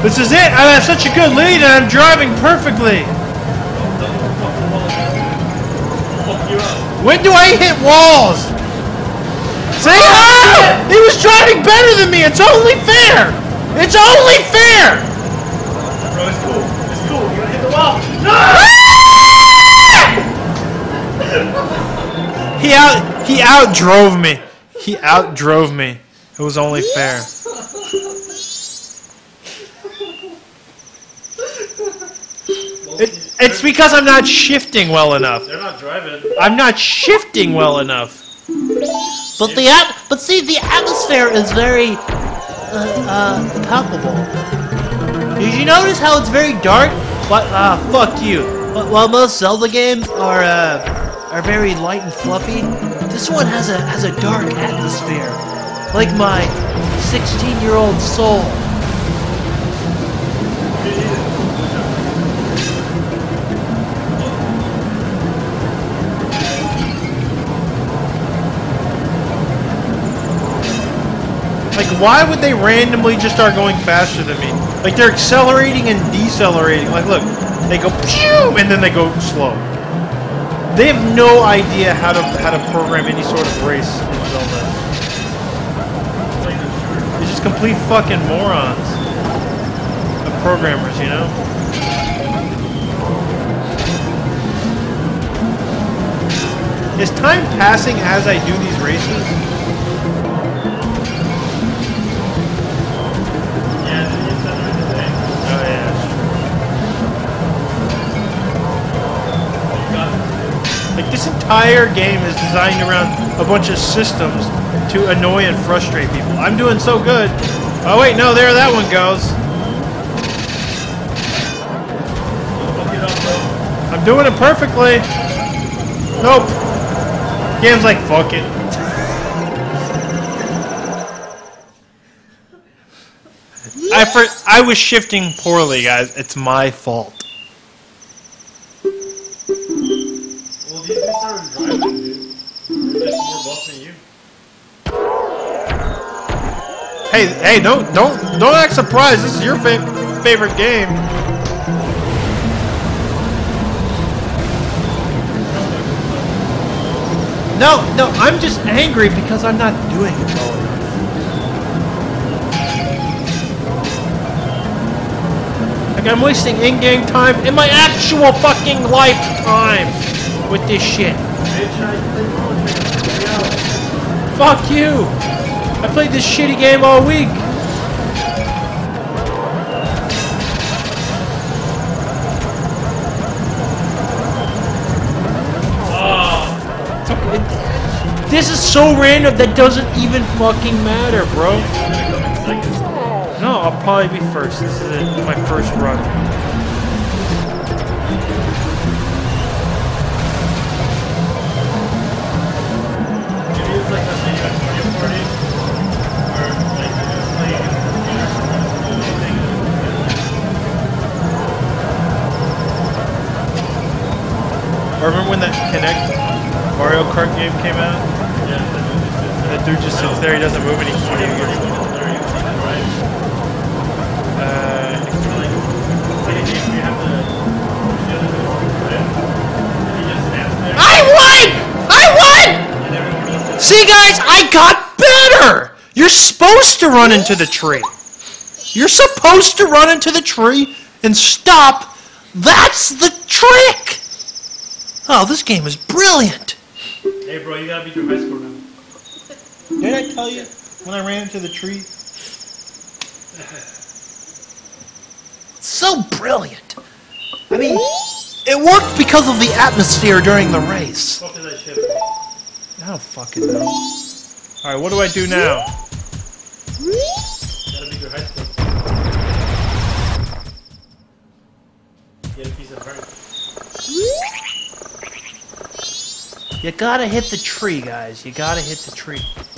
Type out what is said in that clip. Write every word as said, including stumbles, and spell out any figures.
This is it! I have such a good lead and I'm driving perfectly! When do I hit walls? See? Ah! He was driving better than me! It's only fair! It's only fair! Bro, it's cool. It's cool. You're gonna hit the wall. No! He out he outdrove me. He outdrove me. It was only fair. It, it's because I'm not shifting well enough. They're not driving. I'm not shifting well enough. But the at but see the atmosphere is very uh, uh, palpable. Did you notice how it's very dark? But ah, uh, fuck you. But while most Zelda games are uh, are very light and fluffy, this one has a has a dark atmosphere, like my sixteen-year-old soul. Like, why would they randomly just start going faster than me? Like, they're accelerating and decelerating. Like, look, they go pew, and then they go slow. They have no idea how to how to program any sort of race in Zelda. They're just complete fucking morons. The programmers, you know? Is time passing as I do these races? Like, this entire game is designed around a bunch of systems to annoy and frustrate people. I'm doing so good. Oh wait, no, there that one goes. I'm doing it perfectly. Nope. Game's like, fuck it. I for I was shifting poorly, guys. It's my fault. Driving, dude. They're just more buff than you. Hey, hey, don't, don't, don't act surprised. This is your fa favorite game. No, no, I'm just angry because I'm not doing it well enough. Like, I'm wasting in-game time in my actual fucking lifetime with this shit. Fuck you! I played this shitty game all week. Oh. This is so random that doesn't even fucking matter, bro. No, I'll probably be first. This is it, my first run. I remember when that Kinect Mario Kart game came out? Yeah. And the dude just sits there, he doesn't move, and he keeps uh, I won! I won! See, guys, I got better! You're supposed to run into the tree. You're supposed to run into the tree and stop. That's the trick! Oh, this game is brilliant! Hey, bro, you gotta beat your high score now. Did I tell you when I ran into the tree? So brilliant! I mean, it worked because of the atmosphere during the race. What is that shit? I don't fucking know. Alright, what do I do now? Gotta beat your high score. Get a piece of heart. You gotta hit the tree, guys. You gotta hit the tree.